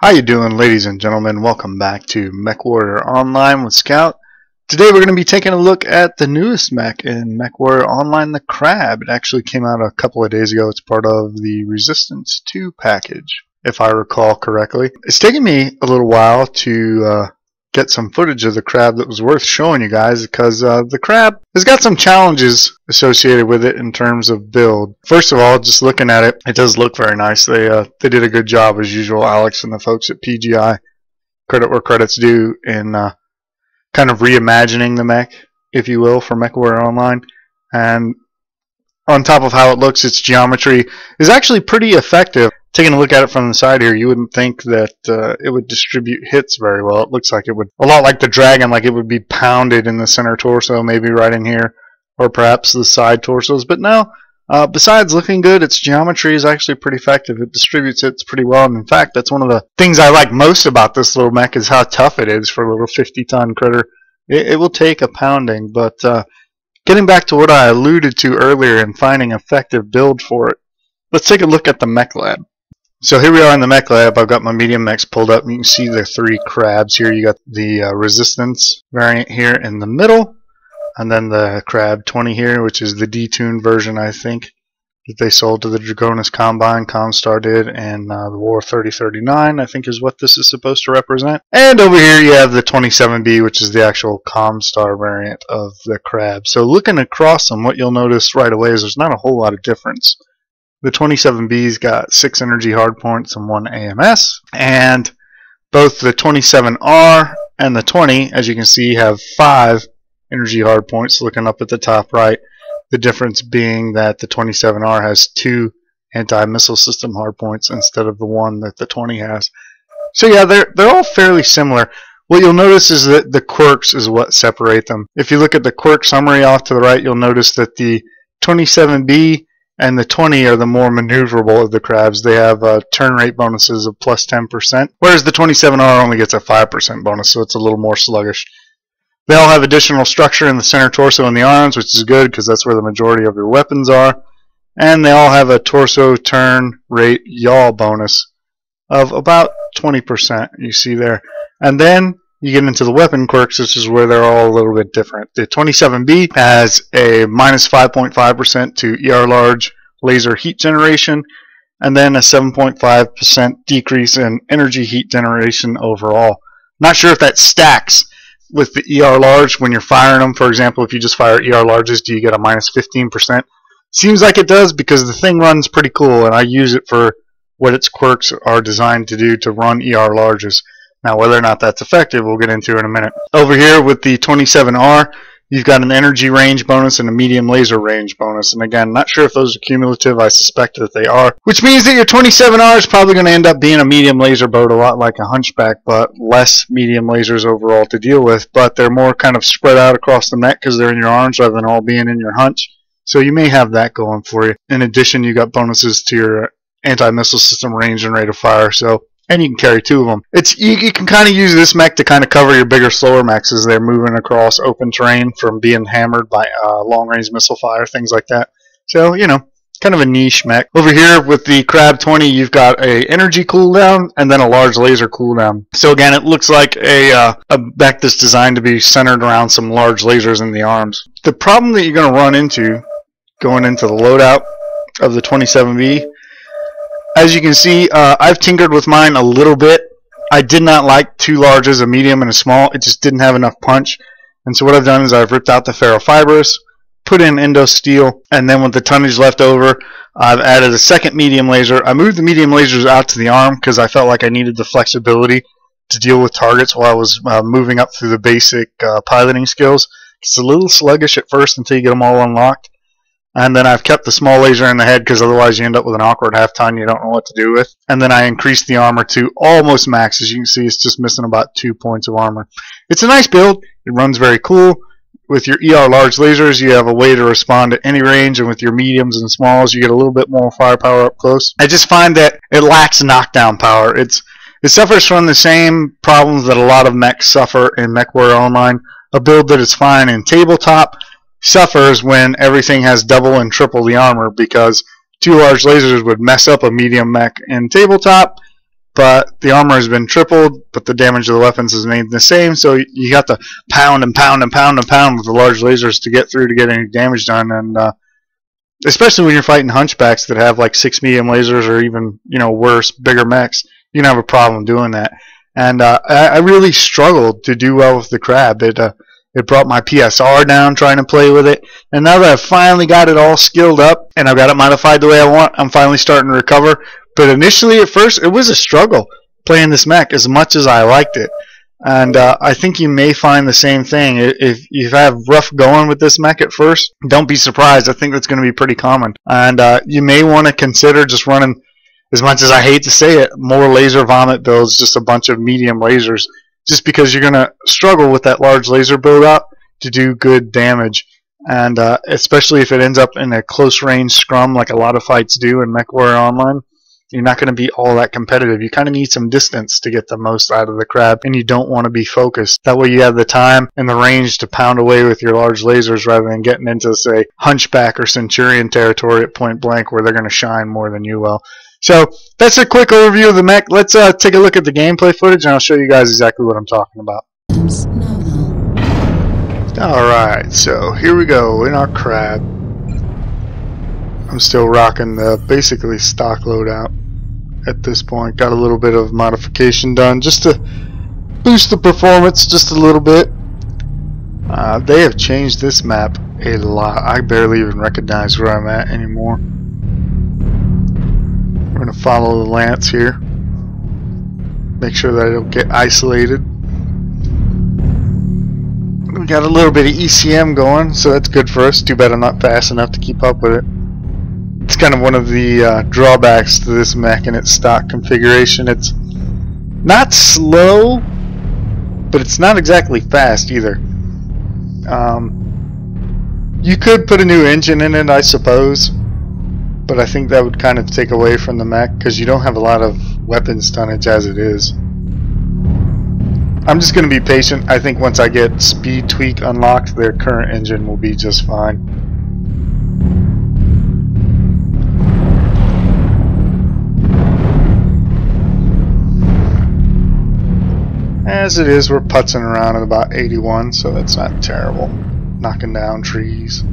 How you doing, ladies and gentlemen? Welcome back to MechWarrior Online with Scout. Today we're going to be taking a look at the newest mech in MechWarrior Online, the Crab. It actually came out a couple of days ago. It's part of the Resistance 2 package, if I recall correctly. It's taken me a little while to get some footage of the Crab that was worth showing you guys, because the Crab has got some challenges associated with it in terms of build. First of all, just looking at it, it does look very nice. They did a good job as usual, Alex and the folks at PGI. Credit where credit's due in kind of reimagining the mech, if you will, for MechWarrior Online. And on top of how it looks, its geometry is actually pretty effective. Taking a look at it from the side here, you wouldn't think that it would distribute hits very well. It looks like it would, a lot like the Dragon, like it would be pounded in the center torso, maybe right in here, or perhaps the side torsos. But no, besides looking good, its geometry is actually pretty effective. It distributes hits pretty well, and in fact, that's one of the things I like most about this little mech is how tough it is for a little 50-ton critter. It will take a pounding, but getting back to what I alluded to earlier in finding effective build for it, let's take a look at the mech lab. So here we are in the mech lab. I've got my medium mechs pulled up. You can see the three Crabs here. You got the Resistance variant here in the middle, and then the Crab 20 here, which is the detuned version, I think, that they sold to the Dragonis Combine. Comstar did, and the War 3039, I think, is what this is supposed to represent. And over here you have the 27B, which is the actual Comstar variant of the Crab. So looking across them, what you'll notice right away is there's not a whole lot of difference. The 27B's got 6 energy hardpoints and 1 AMS, and both the 27R and the 20, as you can see, have 5 energy hardpoints looking up at the top right. The difference being that the 27R has 2 anti-missile system hardpoints instead of the 1 that the 20 has. So yeah, they're all fairly similar. What you'll notice is that the quirks is what separate them. If you look at the quirk summary off to the right, you'll notice that the 27B and the 20 are the more maneuverable of the Crabs. They have turn rate bonuses of plus 10%, whereas the 27R only gets a 5% bonus, so it's a little more sluggish. They all have additional structure in the center torso and the arms, which is good because that's where the majority of your weapons are. And they all have a torso turn rate yaw bonus of about 20%, you see there. And then you get into the weapon quirks, which is where they're all a little bit different. The 27B has a minus 5.5% to ER large laser heat generation, and then a 7.5% decrease in energy heat generation overall. Not sure if that stacks with the ER large when you're firing them. For example, if you just fire ER larges, do you get a minus 15%? Seems like it does because the thing runs pretty cool, and I use it for what its quirks are designed to do, to run ER larges. Now, whether or not that's effective, we'll get into in a minute. Over here with the 27R, you've got an energy range bonus and a medium laser range bonus. And again, not sure if those are cumulative. I suspect that they are. Which means that your 27R is probably going to end up being a medium laser boat, a lot like a Hunchback, but less medium lasers overall to deal with. But they're more kind of spread out across the neck because they're in your arms rather than all being in your hunch. So you may have that going for you. In addition, you got bonuses to your anti-missile system range and rate of fire. And you can carry 2 of them. You can kind of use this mech to kind of cover your bigger, slower mechs as they're moving across open terrain from being hammered by long-range missile fire, things like that. So, you know, kind of a niche mech. Over here with the Crab 20, you've got a energy cooldown and then a large laser cooldown. So again, it looks like a mech that's designed to be centered around some large lasers in the arms. The problem that you're going to run into going into the loadout of the 27B, as you can see, I've tinkered with mine a little bit. I did not like 2 larges, a medium and a small. It just didn't have enough punch. And so what I've done is I've ripped out the ferrofibrous, put in endo steel, and then with the tonnage left over, I've added a second medium laser. I moved the medium lasers out to the arm because I felt like I needed the flexibility to deal with targets while I was moving up through the basic piloting skills. It's a little sluggish at first until you get them all unlocked. And then I've kept the small laser in the head because otherwise you end up with an awkward half-ton you don't know what to do with. And then I increased the armor to almost max. As you can see, it's just missing about 2 points of armor. It's a nice build. It runs very cool. With your ER large lasers, you have a way to respond at any range, and with your mediums and smalls, you get a little bit more firepower up close. I just find that it lacks knockdown power. It suffers from the same problems that a lot of mechs suffer in MechWarrior Online. A build that is fine in tabletop suffers when everything has double and triple the armor, because 2 large lasers would mess up a medium mech in tabletop, but the armor has been tripled, but the damage of the weapons is made the same, so you got to pound and pound and pound and pound with the large lasers to get through to get any damage done. And especially when you're fighting hunchbacks that have like 6 medium lasers or even, you know, worse, bigger mechs, you can have a problem doing that. And I really struggled to do well with the crab. It brought my PSR down trying to play with it. And now that I've finally got it all skilled up and I've got it modified the way I want, I'm finally starting to recover. But initially, at first, it was a struggle playing this mech as much as I liked it. And I think you may find the same thing. If you have rough going with this mech at first, don't be surprised. I think that's going to be pretty common. And you may want to consider just running, as much as I hate to say it, more laser vomit builds, just a bunch of medium lasers, just because you're going to struggle with that large laser build up to do good damage. And especially if it ends up in a close range scrum like a lot of fights do in MechWarrior Online, you're not going to be all that competitive. You kind of need some distance to get the most out of the crab, and you don't want to be focused. That way you have the time and the range to pound away with your large lasers rather than getting into, say, Hunchback or Centurion territory at point blank where they're going to shine more than you will. So that's a quick overview of the mech. Let's take a look at the gameplay footage, and I'll show you guys exactly what I'm talking about. Alright, so here we go in our crab. I'm still rocking the basically stock loadout at this point. Got a little bit of modification done just to boost the performance just a little bit. They have changed this map a lot. I barely even recognize where I'm at anymore. We're going to follow the lance here. Make sure that I don't get isolated. We got a little bit of ECM going, so that's good for us. Too bad I'm not fast enough to keep up with it. It's kind of one of the drawbacks to this mech in its stock configuration. It's not slow, but it's not exactly fast either. You could put a new engine in it, I suppose, but I think that would kind of take away from the mech because you don't have a lot of weapons tonnage as it is. I'm just going to be patient. I think once I get speed tweak unlocked, their current engine will be just fine. As it is, we're putzing around at about 81, so that's not terrible. Knocking down trees.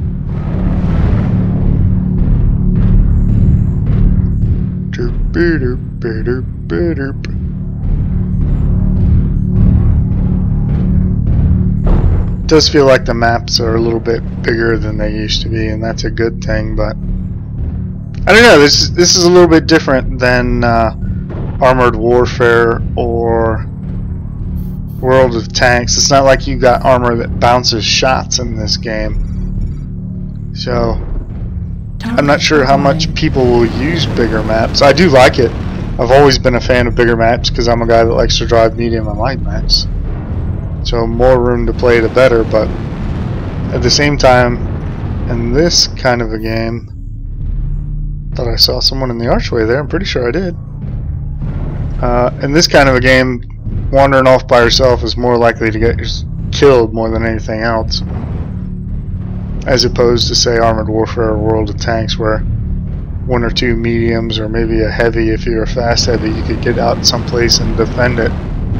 It does feel like the maps are a little bit bigger than they used to be, and that's a good thing, but I don't know, this is a little bit different than Armored Warfare or World of Tanks. It's not like you got armor that bounces shots in this game. So I'm not sure how much people will use bigger maps. I do like it. I've always been a fan of bigger maps because I'm a guy that likes to drive medium and light maps. So more room to play the better, but at the same time, in this kind of a game, thought I saw someone in the archway there. I'm pretty sure I did. In this kind of a game, wandering off by yourself is more likely to get killed more than anything else, as opposed to, say, Armored Warfare or World of Tanks, where one or two mediums or maybe a heavy, if you're a fast heavy, you could get out someplace and defend it.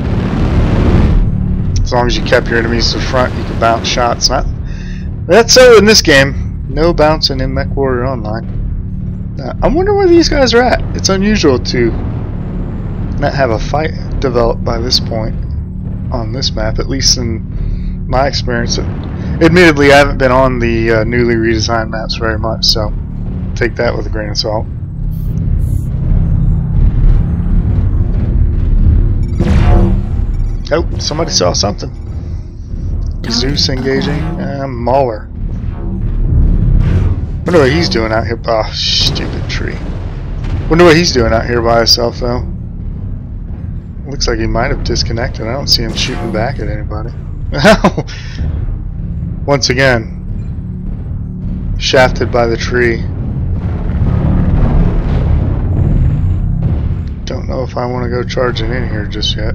As long as you kept your enemies to the front, you could bounce shots. That's so in this game. No bouncing in MechWarrior Online. I wonder where these guys are at. It's unusual to not have a fight developed by this point on this map, at least in my experience. Admittedly, I haven't been on the newly redesigned maps very much, so take that with a grain of salt. Oh, somebody saw something. Zeus engaging. Mauler. Wonder what he's doing out here. Oh, stupid tree. Wonder what he's doing out here by himself, though. Looks like he might have disconnected. I don't see him shooting back at anybody. Once again, shafted by the tree. Don't know if I want to go charging in here just yet.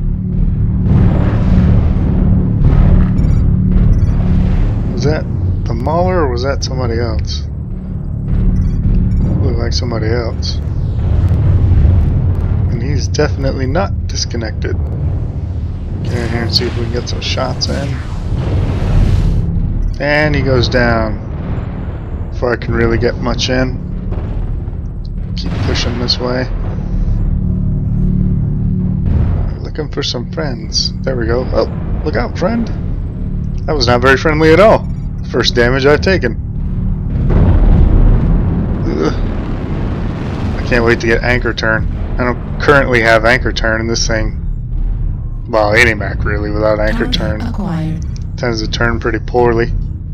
Was that the Mauler or was that somebody else? Looked like somebody else. And he's He's definitely not disconnected. Get in here and see if we can get some shots in. And he goes down. Before I can really get much in. Keep pushing this way. Looking for some friends. There we go. Oh, look out, friend. That was not very friendly at all. First damage I've taken. Ugh. I can't wait to get anchor turn. I don't currently have anchor turn in this thing. Well, any Mac really without anchor turn. Acquired. Tends to turn pretty poorly.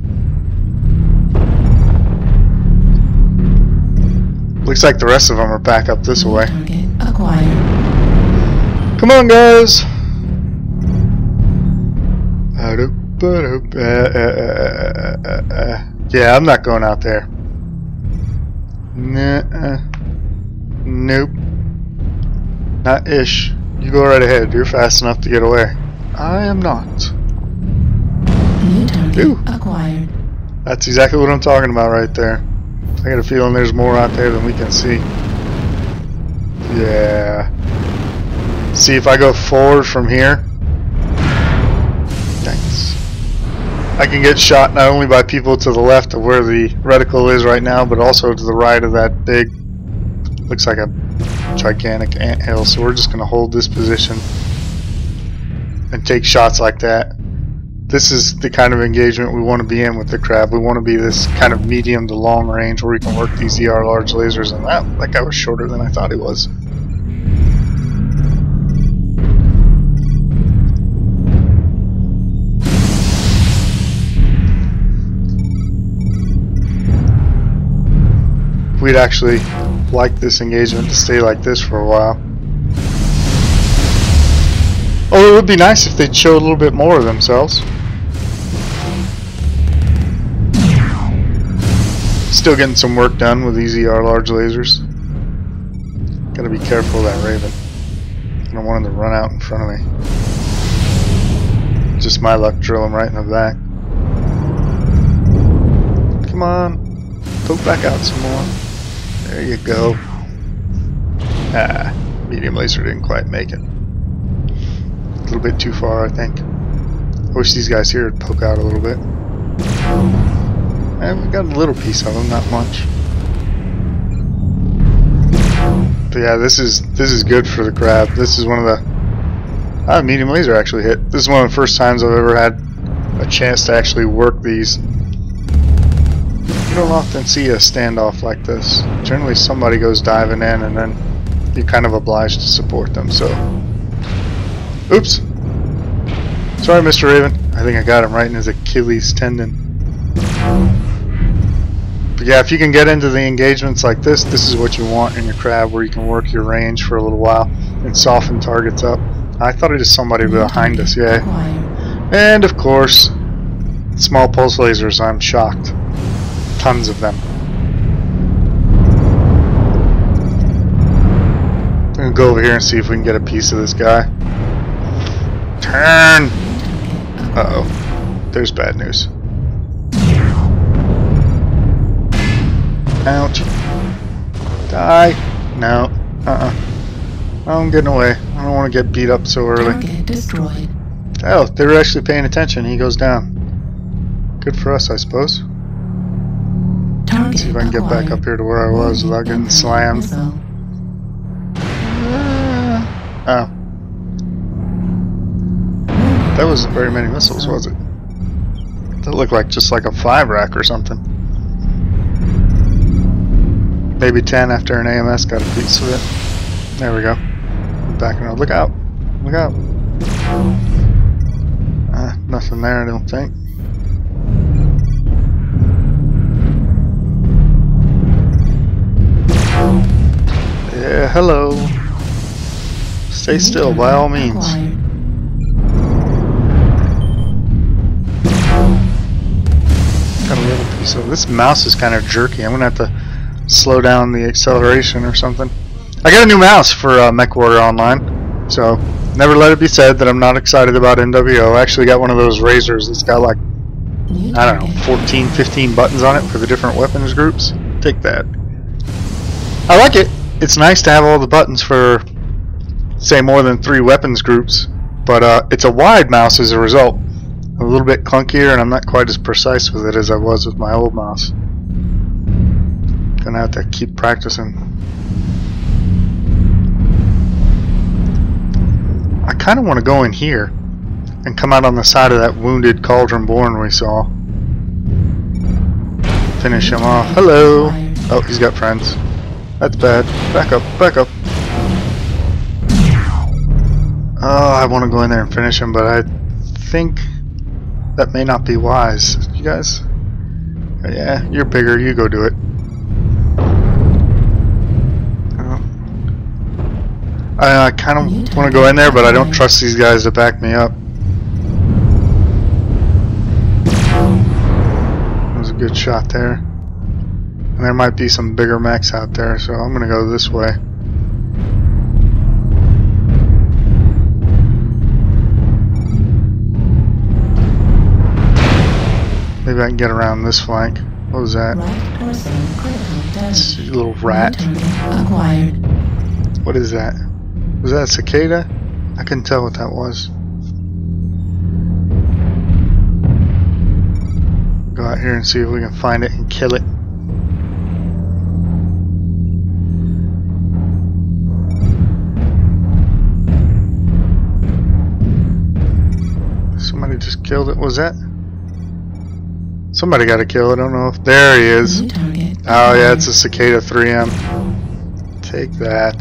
Looks like the rest of them are back up this way. Target acquired. Come on, guys! Yeah, I'm not going out there. Nope. Not ish. You go right ahead. You're fast enough to get away. I am not. New target Ooh. acquired. That's exactly what I'm talking about right there. I got a feeling there's more out there than we can see. Yeah. See if I go forward from here. Thanks. I can get shot not only by people to the left of where the reticle is right now, but also to the right of that big, looks like a gigantic anthill. So we're just going to hold this position and take shots like that. This is the kind of engagement we want to be in with the crab. We want to be this kind of medium to long range where we can work these ER large lasers, and that guy was shorter than I thought he was. We'd actually like this engagement to stay like this for a while. Oh, it would be nice if they'd show a little bit more of themselves. Still getting some work done with these ER large lasers. Gotta be careful of that Raven. I don't want him to run out in front of me. Just my luck, drill him right in the back. Come on. Poke back out some more. There you go. Ah, medium laser didn't quite make it. A little bit too far, I think. I wish these guys here would poke out a little bit. And we got a little piece of them, not much. But yeah, this is good for the crab. This is one of the medium laser actually hit. This is one of the first times I've ever had a chance to actually work these. You don't often see a standoff like this. Generally somebody goes diving in and then you're kind of obliged to support them, so. Oops. Sorry, Mr. Raven. I think I got him right in his Achilles tendon. But yeah, if you can get into the engagements like this, this is what you want in your crab, where you can work your range for a little while and soften targets up. I thought it was somebody behind us, yeah. And of course, small pulse lasers, I'm shocked. Tons of them. I'm gonna go over here and see if we can get a piece of this guy. Turn! Uh-oh. There's bad news. Ouch. Die. No. I'm getting away. I don't want to get beat up so early. Target destroyed. Oh, they were actually paying attention. He goes down. Good for us, I suppose. Target See if I can get back up here to where I was without getting slammed. Oh. That wasn't very many missiles, was it? That looked like just like a 5-rack or something. Maybe 10 after an AMS got a piece of it. There we go. Back around. Look out! Look out! Nothing there, I don't think. Yeah, hello. Stay still, by all means. Got a little piece of this mouse is kind of jerky. I'm gonna have to slow down the acceleration or something. I got a new mouse for MechWarrior Online, so never let it be said that I'm not excited about MWO. I actually got one of those razors that's got like, I don't know, 14, 15 buttons on it for the different weapons groups. Take that. I like it. It's nice to have all the buttons for say more than 3 weapons groups, but it's a wide mouse as a result. A little bit clunkier, and I'm not quite as precise with it as I was with my old mouse. Gonna have to keep practicing. I kind of want to go in here and come out on the side of that wounded Cauldron Born we saw. Finish him off. Hello! Oh, he's got friends. That's bad. Back up, back up. Oh, I want to go in there and finish him, but I think that may not be wise. You guys? Yeah, you're bigger. You go do it. I kind of want to go in there, but I don't trust these guys to back me up. That was a good shot there. And there might be some bigger mechs out there, so I'm going to go this way. Maybe I can get around this flank. What was that? It's a little rat. What is that? Was that a cicada? I couldn't tell what that was. Go out here and see if we can find it and kill it. Somebody just killed it. Was that? Somebody got to kill it. I don't know if. There he is. Oh yeah, it's a cicada 3M. Take that.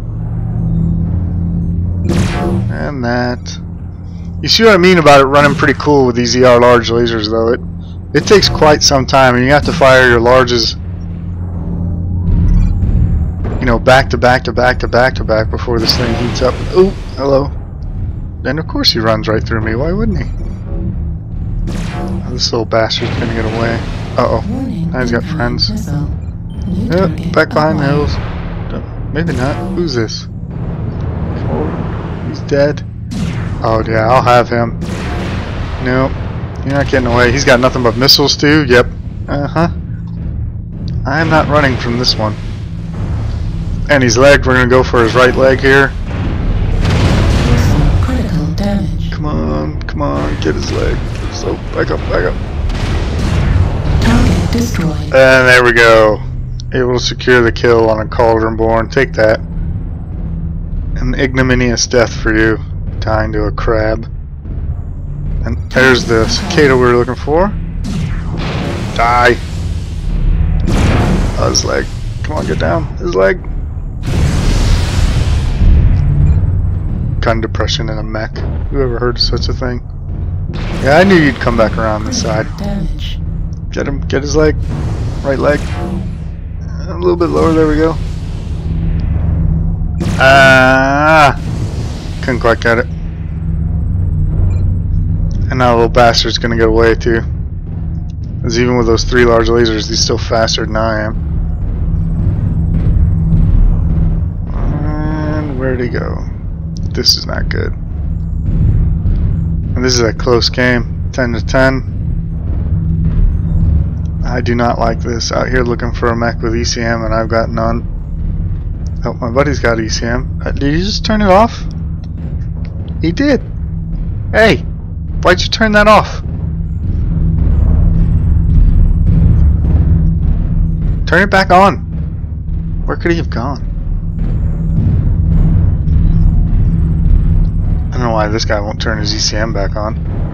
And that. You see what I mean about it running pretty cool with these ER large lasers, though. It takes quite some time, and you have to fire your larges, you know, back to back to back to back to back before this thing heats up. Oh, hello. And of course he runs right through me. Why wouldn't he? Oh, this little bastard's gonna get away. Uh oh. Now he's got friends. Yep, back behind the hills. Maybe not. Who's this? He's dead. Oh yeah, I'll have him. Nope. You're not getting away. He's got nothing but missiles too. Yep. Uh-huh. I am not running from this one. And he's legged. We're gonna go for his right leg here. Critical damage. Come on, get his leg. So back up, back up. Target destroyed. And there we go. Able to secure the kill on a Cauldron Born. Take that. An ignominious death for you, dying to a crab. And there's the cicada we were looking for. Die. Oh, his leg. Come on, get down. His leg. Gun depression in a mech. Who ever heard of such a thing? Yeah, I knew you'd come back around this side. Damage. Get him. Get his leg. Right leg. A little bit lower. There we go. Ah! Couldn't quite get it. And now the little bastard's gonna get away too. Because even with those 3 large lasers, he's still faster than I am. And where'd he go? This is not good. And this is a close game, 10 to 10. I do not like this. Out here looking for a mech with ECM, and I've got none. Oh, my buddy's got ECM. Did he just turn it off? He did. Hey, why'd you turn that off? Turn it back on. Where could he have gone? I don't know why this guy won't turn his ECM back on.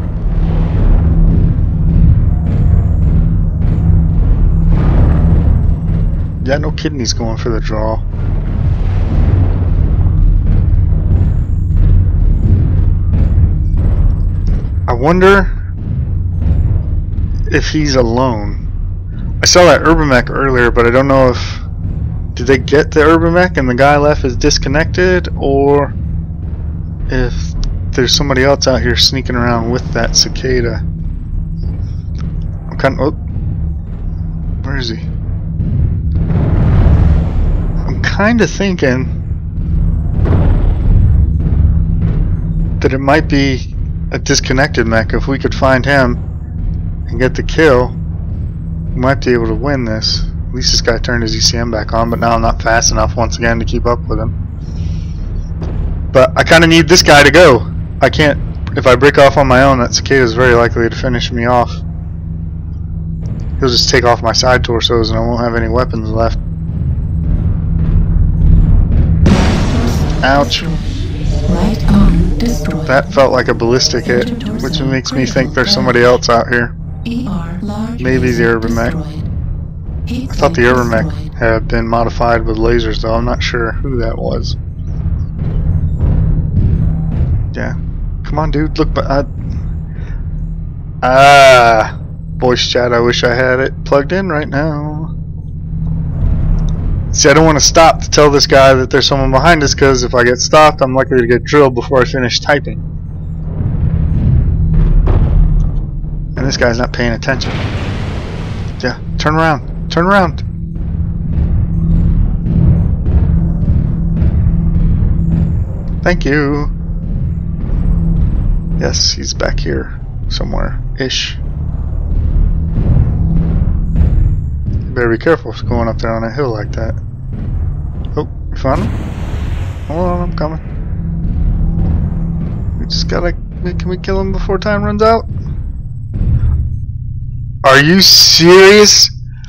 Yeah, no kidding, he's going for the draw. I wonder if he's alone. I saw that Urbamech earlier, but I don't know if... Did they get the Urbamech and the guy left is disconnected, or if there's somebody else out here sneaking around with that cicada. I'm kind of... Oh, where is he? I'm kind of thinking that it might be a disconnected mech. If we could find him and get the kill, we might be able to win this. At least this guy turned his ECM back on, but now I'm not fast enough once again to keep up with him. But I kind of need this guy to go. I can't. If I break off on my own, that cicada is very likely to finish me off. He'll just take off my side torsos and I won't have any weapons left. Ouch. Right arm destroyed. That felt like a ballistic hit, which makes me think there's somebody else out here. Maybe the urban mech. I thought the urban mech had been modified with lasers, though. I'm not sure who that was. Yeah. Come on, dude. Look. Voice chat. I wish I had it plugged in right now. See, I don't want to stop to tell this guy that there's someone behind us, because if I get stopped, I'm likely to get drilled before I finish typing. And this guy's not paying attention. Yeah, turn around. Turn around. Thank you. Yes, he's back here somewhere-ish. Better be careful if going up there on a hill like that. Oh, you found him? Hold on, I'm coming. We just gotta... Can we kill him before time runs out? Are you serious?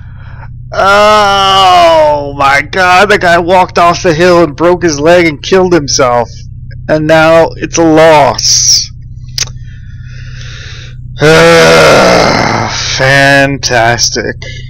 Oh my god, the guy walked off the hill and broke his leg and killed himself. And now it's a loss. Fantastic.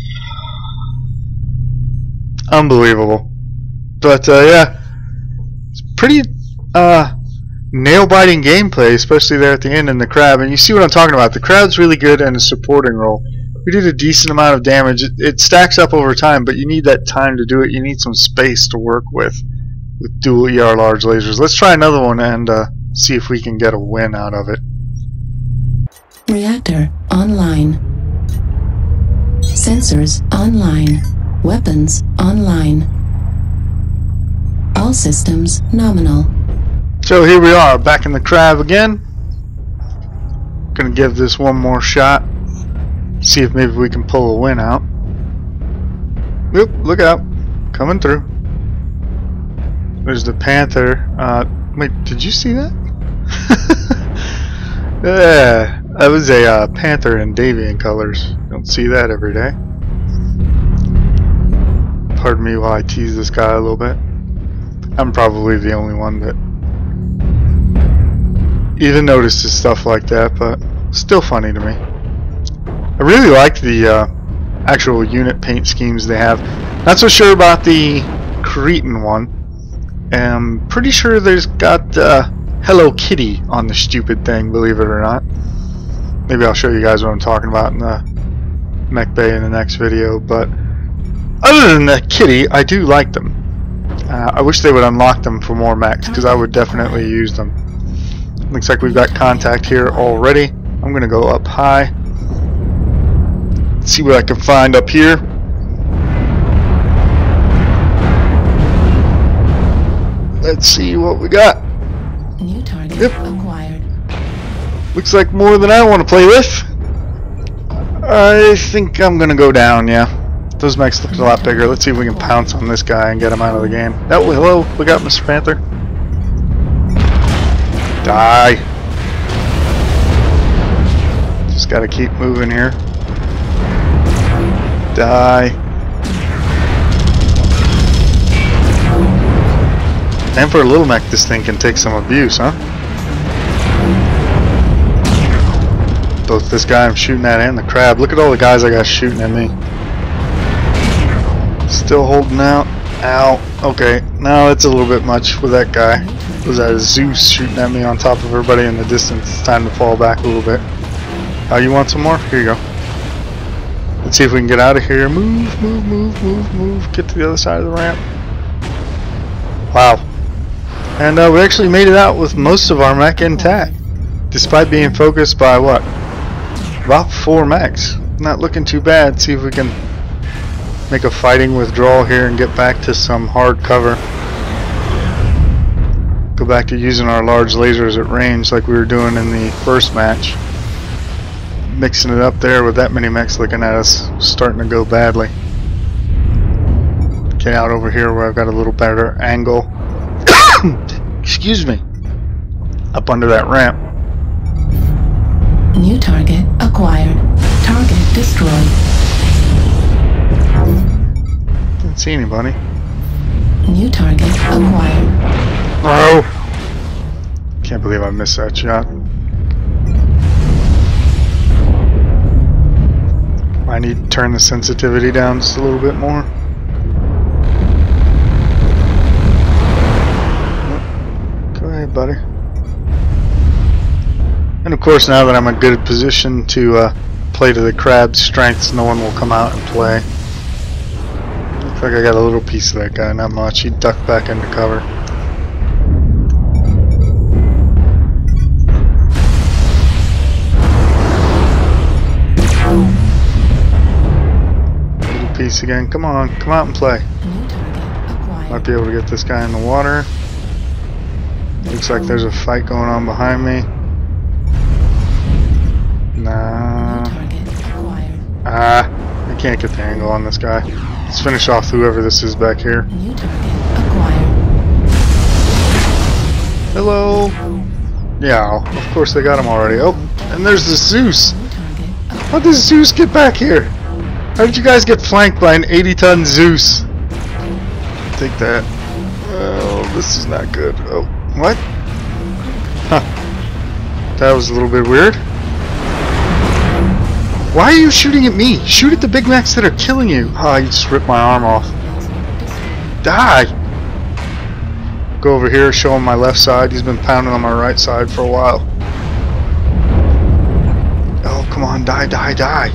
Unbelievable. But yeah, it's pretty nail-biting gameplay, especially there at the end in the crab. And you see what I'm talking about. The crab's really good in a supporting role. We did a decent amount of damage. It stacks up over time, but you need that time to do it. You need some space to work with dual ER large lasers. Let's try another one and see if we can get a win out of it. Reactor online. Sensors online. Weapons online. All systems nominal. So here we are, back in the crab again. Gonna give this one more shot. See if maybe we can pull a win out. Oop, look out. Coming through. There's the Panther. Wait, did you see that? Yeah, that was a Panther in Davian colors. Don't see that every day. Pardon me while I tease this guy a little bit. I'm probably the only one that even notices stuff like that, but still funny to me. I really like the actual unit paint schemes they have. Not so sure about the Cretan one. I'm pretty sure there's got Hello Kitty on the stupid thing, believe it or not. Maybe I'll show you guys what I'm talking about in the mech bay in the next video, but other than the kitty, I do like them. I wish they would unlock them for more mechs, because I would definitely use them. Looks like we've got contact here already. I'm going to go up high. See what I can find up here. Let's see what we got. New target acquired. Looks like more than I want to play with. I think I'm going to go down, yeah. Those mechs look a lot bigger. Let's see if we can pounce on this guy and get him out of the game. Oh, hello. We got Mr. Panther. Die. Just gotta keep moving here. Die. And for a little mech, this thing can take some abuse, huh? Both this guy I'm shooting at and the crab. Look at all the guys I got shooting at me. Still holding out. Ow. Okay, now it's a little bit much with that guy. Was that a Zeus shooting at me on top of everybody in the distance? It's time to fall back a little bit. Oh, you want some more? Here you go. Let's see if we can get out of here. Move, move, move, move, move. Get to the other side of the ramp. Wow. And we actually made it out with most of our mech intact, despite being focused by what? About 4 mechs. Not looking too bad. See if we can make a fighting withdrawal here and get back to some hard cover. Go back to using our large lasers at range like we were doing in the first match. Mixing it up there with that many mechs looking at us, starting to go badly. Get out over here where I've got a little better angle. excuse me, up under that ramp. New target acquired. Target destroyed. Didn't see anybody. New target acquired. Oh! Can't believe I missed that shot. I need to turn the sensitivity down just a little bit more. Go ahead, buddy. And of course, now that I'm in a good position to play to the crab's strengths, no one will come out and play. Looks like I got a little piece of that guy, not much. He ducked back into cover. Little piece again. Come on, come out and play. Might be able to get this guy in the water. Looks like there's a fight going on behind me. Nah. I can't get the angle on this guy. Let's finish off whoever this is back here. Hello. Yeah, of course they got him already. Oh, and there's the Zeus. How did Zeus get back here? How did you guys get flanked by an 80-ton Zeus? Take that. Oh, this is not good. Oh, what? Huh. That was a little bit weird. Why are you shooting at me? Shoot at the Big Macs that are killing you. Oh, you just ripped my arm off. Die! Go over here, show him my left side. He's been pounding on my right side for a while. Oh, come on, die, die, die.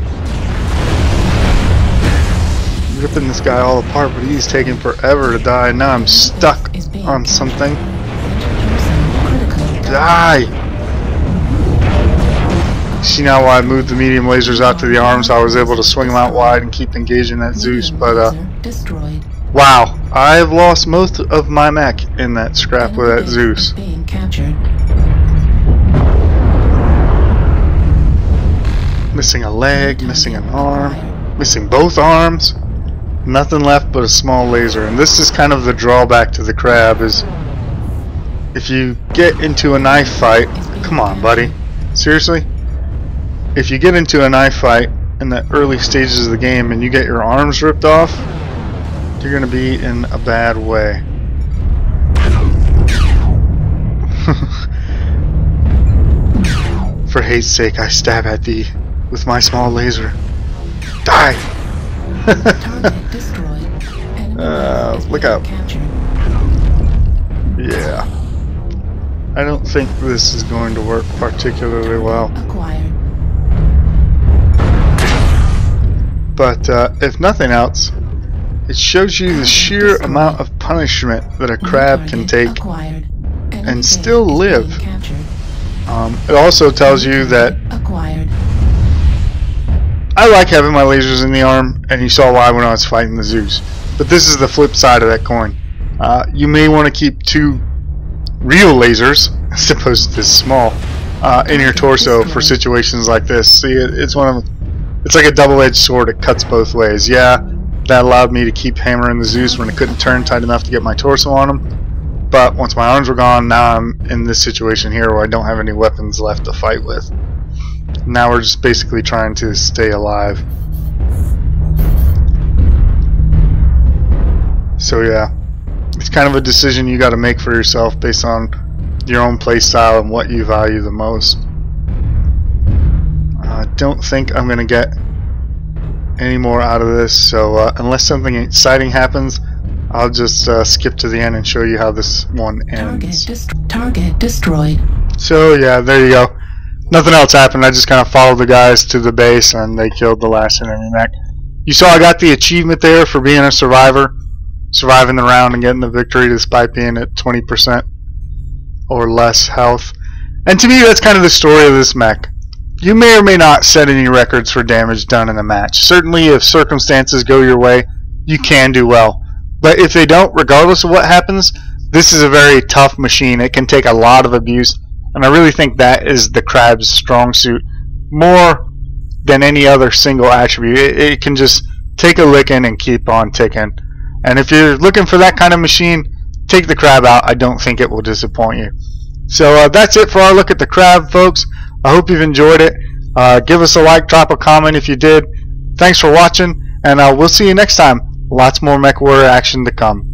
I'm ripping this guy all apart, but he's taking forever to die. Now I'm stuck on something. Die! See now why I moved the medium lasers out to the arms. I was able to swing them out wide and keep engaging that Zeus, but wow, I've lost most of my mech in that scrap with that Zeus. Missing a leg, missing an arm, missing both arms. Nothing left but a small laser. And this is kind of the drawback to the crab, is if you get into a knife fight, come on buddy, seriously? If you get into a knife fight in the early stages of the game and you get your arms ripped off, you're going to be in a bad way. For hate's sake, I stab at thee with my small laser. Die! Look out. Yeah. I don't think this is going to work particularly well. But if nothing else, it shows you the sheer amount of punishment that a crab can take and still live. It also tells you that I like having my lasers in the arm, and you saw why when I was fighting the Zeus. But this is the flip side of that coin. You may want to keep two real lasers, as opposed to this small, in your torso for situations like this. See, it's like a double-edged sword. It cuts both ways. Yeah, that allowed me to keep hammering the Zeus when it couldn't turn tight enough to get my torso on him. But once my arms were gone, now I'm in this situation here where I don't have any weapons left to fight with. Now we're just basically trying to stay alive. So yeah, it's kind of a decision you got to make for yourself based on your own play style and what you value the most. I don't think I'm gonna get any more out of this, so unless something exciting happens, I'll just skip to the end and show you how this one ends. Target destroyed. So yeah, there you go. Nothing else happened. I just kind of followed the guys to the base and they killed the last enemy mech. You saw I got the achievement there for being a survivor, surviving the round and getting the victory despite being at 20% or less health. And to me, that's kind of the story of this mech. You may or may not set any records for damage done in a match. Certainly if circumstances go your way, you can do well. But if they don't, regardless of what happens, this is a very tough machine. It can take a lot of abuse, and I really think that is the crab's strong suit more than any other single attribute. It can just take a licking and keep on ticking. And if you're looking for that kind of machine, take the crab out. I don't think it will disappoint you. So that's it for our look at the crab, folks. I hope you've enjoyed it. Give us a like, drop a comment if you did. Thanks for watching, and we'll see you next time. Lots more MechWarrior action to come.